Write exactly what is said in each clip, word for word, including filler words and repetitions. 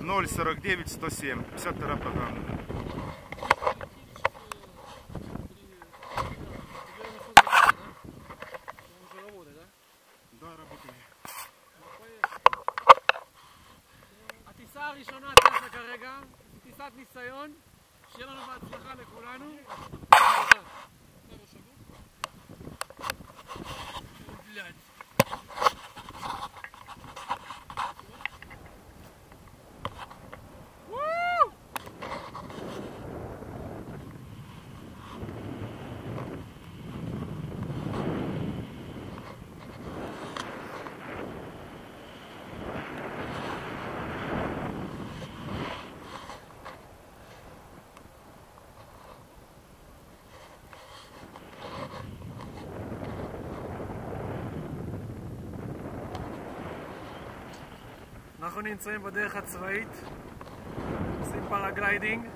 ноль сорок девять сто семь. пятьдесят вторая программа. Да, работали. הטיסה הראשונה טסה כרגע, טיסת ניסיון, שיהיה לנו בהצלחה לכולנו. אנחנו נמצאים בדרך הצבאית, עושים פאראגליידינג,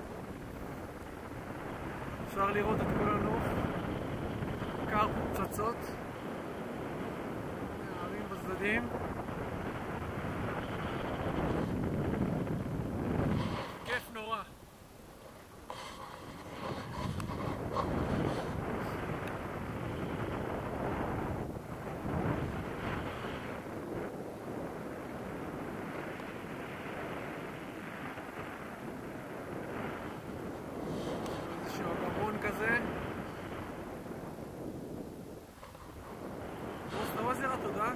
אפשר לראות את כל הנוף, קר פה פצצות, הערים בצדדים, כיף נורא. כזה פוסט וזירה, תודה.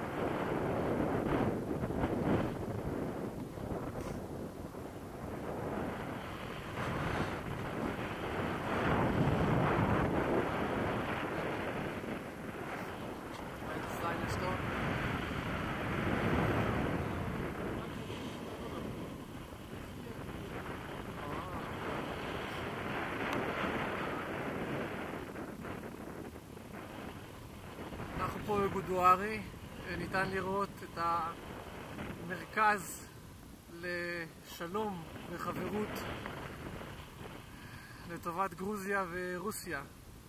אנחנו פה בבודוארי, ניתן לראות את המרכז לשלום וחברות לטובת גרוזיה ורוסיה.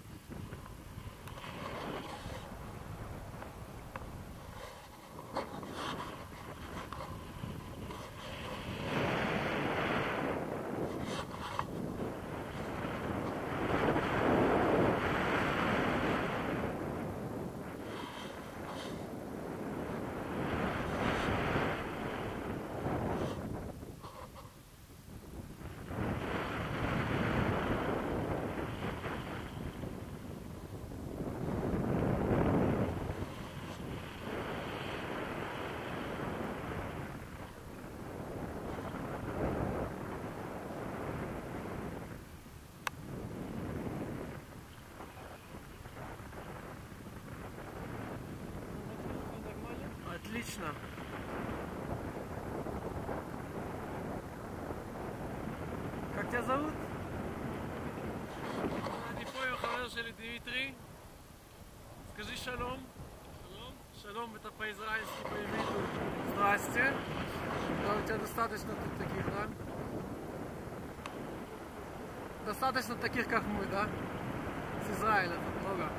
Отлично. Как тебя зовут? אני פה עם החבר שלי דימיטרי. Скажи шалом. Шалом. Шалом, это по-израильски, по-еврейски. Здрасте. Да, у тебя достаточно тут таких, да? Достаточно таких, как мы, да? С Израиля тут много.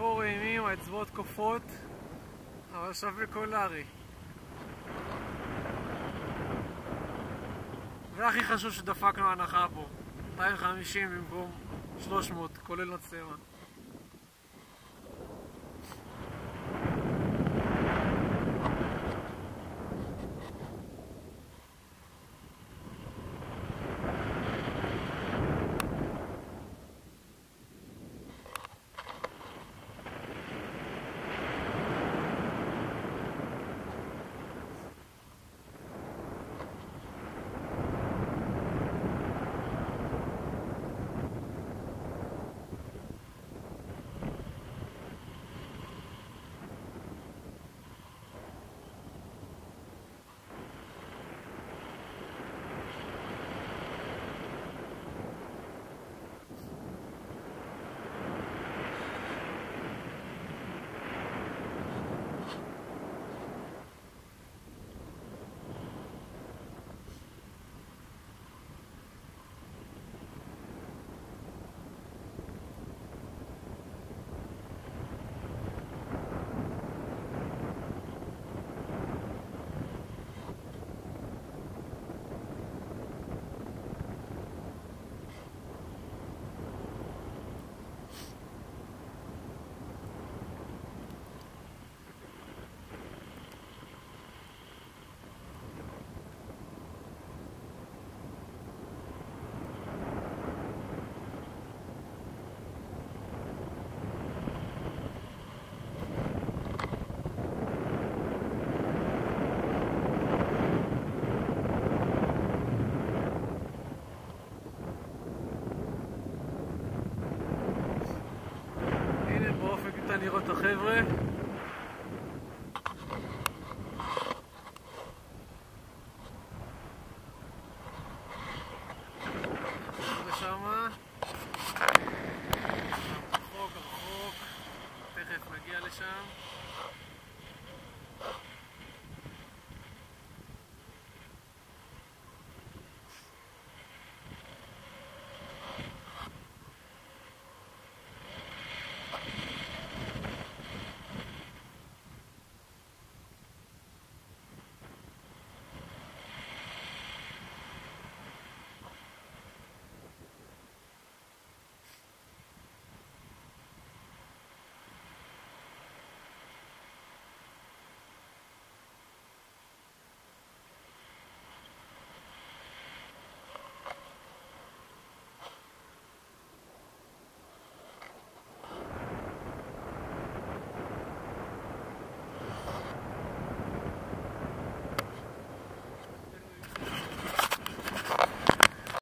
פה רעימים, האצבעות קופות, אבל שווה קולרי. והכי חשוב שדפקנו הנחה פה, מאתיים וחמישים במקום שלוש מאות, כולל מצלמה. נראות החבר'ה